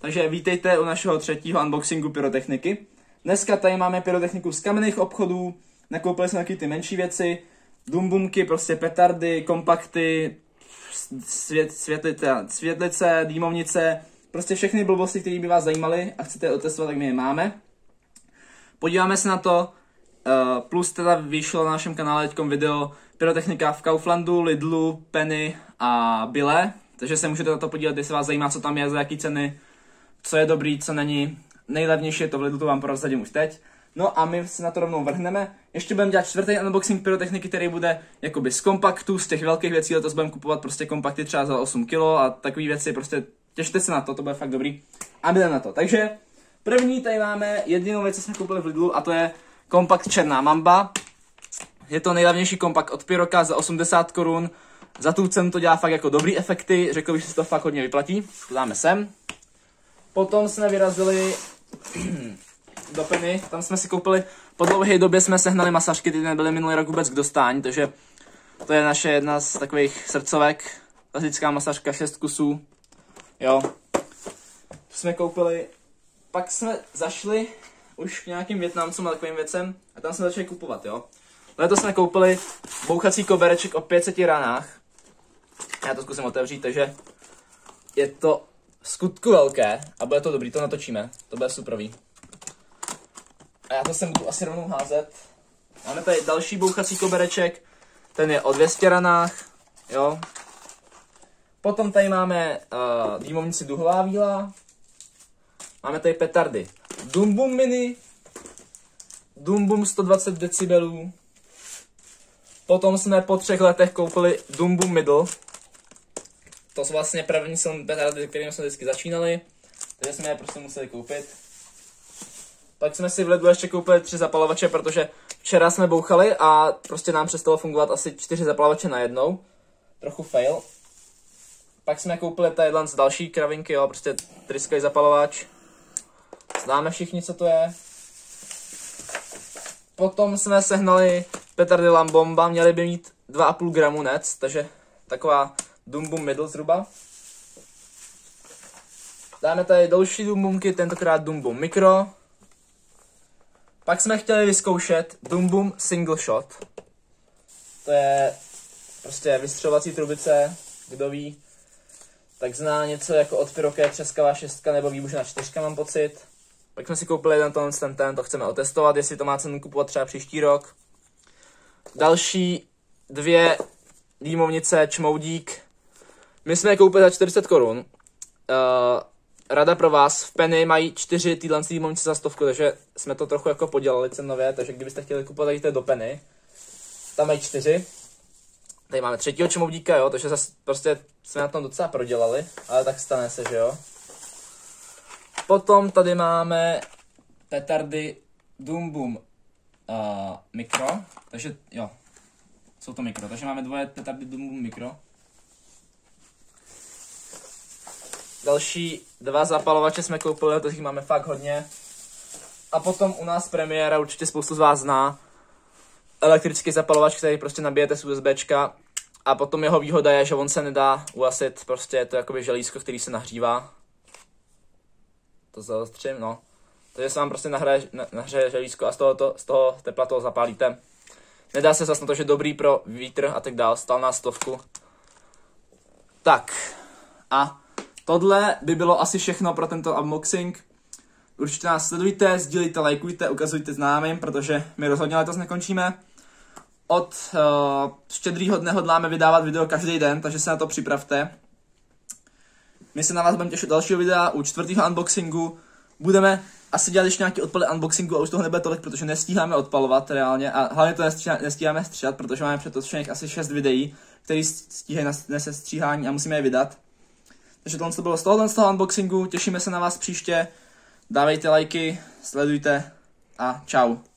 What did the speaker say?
Takže vítejte u našeho třetího unboxingu pyrotechniky. Dneska tady máme pyrotechniku z kamenných obchodů, nakoupili jsme taky ty menší věci, dumbumky, prostě petardy, kompakty, světlice, dýmovnice, prostě všechny blbosti, které by vás zajímaly a chcete otestovat, tak my je máme. Podíváme se na to, plus teda vyšlo na našem kanále teďkom video pyrotechnika v Kauflandu, Lidlu, Penny a Bille, takže se můžete na to podívat, jestli vás zajímá, co tam je, za jaký ceny, co je dobrý, co není. Nejlevnější je to v Lidlu, to vám prozradím už teď. No a my se na to rovnou vrhneme. Ještě budeme dělat čtvrtý unboxing pyrotechniky, který bude jakoby z kompaktů, z těch velkých věcí, letos budeme kupovat prostě kompakty třeba za 8 kg a takové věci, prostě těšte se na to, to bude fakt dobrý. A jdeme na to. Takže první tady máme jedinou věc, co jsme koupili v Lidlu, a to je kompakt Černá mamba. Je to nejlevnější kompakt od Pyroka za 80 korun. Za tu cenu to dělá fakt jako dobrý efekty, řekl bych, že se to fakt hodně vyplatí. To dáme sem. Potom jsme vyrazili do Penny, tam jsme si koupili, po dlouhé době jsme sehnali masažky, ty nebyly minulý rok vůbec k dostání, takže to je naše jedna z takových srdcovek, klasická masažka, 6 kusů, jo. To jsme koupili, pak jsme zašli už k nějakým Vietnamcům a takovým věcem a tam jsme začali kupovat, jo. Letos jsme koupili bouchací kobereček o 500 ranách, já to zkusím otevřít, takže je to v skutku velké a bude to dobrý, to natočíme, to bude superový. A já to sem budu asi rovnou házet. Máme tady další bouchací kobereček, ten je o 200 ranách, jo. Potom tady máme dýmovnici duhová víla. Máme tady petardy Dumbum Mini, Dumbum 120 decibelů. Potom jsme po 3 letech koupili Dumbum Middle. To jsou vlastně první petardy, kterými jsme vždycky začínali, takže jsme je prostě museli koupit. Pak jsme si v Lidlu ještě koupili 3 zapalovače, protože včera jsme bouchali a prostě nám přestalo fungovat asi 4 zapalovače najednou. Trochu fail. Pak jsme koupili tadyhle z další kravinky, jo, prostě tryskový zapalovač. Známe všichni, co to je. Potom jsme sehnali petardy Lambomba, měly by mít 2,5 gramu nec, takže taková Dumbum Middle zhruba. Dáme tady další dumbumky, tentokrát Dumbum Micro. Pak jsme chtěli vyzkoušet Dumbum Single Shot. To je prostě vystřelovací trubice, kdo ví, tak zná něco jako od Pyroka třeskavá 6 nebo výbušná 4, mám pocit. Pak jsme si koupili ten, to chceme otestovat, jestli to má cenu kupovat třeba příští rok. Další 2 dýmovnice Čmoudík. My jsme je koupili za 40 korun. Rada pro vás, v Penny mají 4 týhle dýmovnice za 100, takže jsme to trochu jako podělali cenově, takže kdybyste chtěli kupovat, jděte do Penny. Tam mají 4. Tady máme 3. čmoudíka, jo, takže zase prostě jsme na tom docela prodělali, ale tak stane se, že jo. Potom tady máme petardy Dumbum Micro, takže jo, jsou to mikro, takže máme 2 petardy Dumbum Micro. Další 2 zapalovače jsme koupili, to jich máme fakt hodně. A potom u nás premiéra, určitě spoustu z vás zná, elektrický zapalovač, který prostě nabijete z USBčka. A potom jeho výhoda je, že on se nedá uhasit, prostě je to jakoby želízko, který se nahřívá. To zaostřím, no. Takže se vám prostě nahřeje želízko a z toho tepla toho zapálíte. Nedá se zase na to, že dobrý pro vítr a tak dál, stál nás 100. Tak. A tohle by bylo asi všechno pro tento unboxing. Určitě nás sledujte, sdílejte, lajkujte, ukazujte známým, protože my rozhodně letos nekončíme. Od Štědrýho dne hodláme vydávat video každý den, takže se na to připravte. My se na vás budeme těšit dalšího videa u 4. unboxingu. Budeme asi dělat ještě nějaký odpaly unboxingu a už toho nebude tolik, protože nestíháme odpalovat reálně a hlavně to nestíháme stříhat, protože máme přetočených asi 6 videí, které stíhají na sestříhání a musíme je vydat. Takže tohle to bylo z toho unboxingu, těšíme se na vás příště, dávejte lajky, sledujte a čau.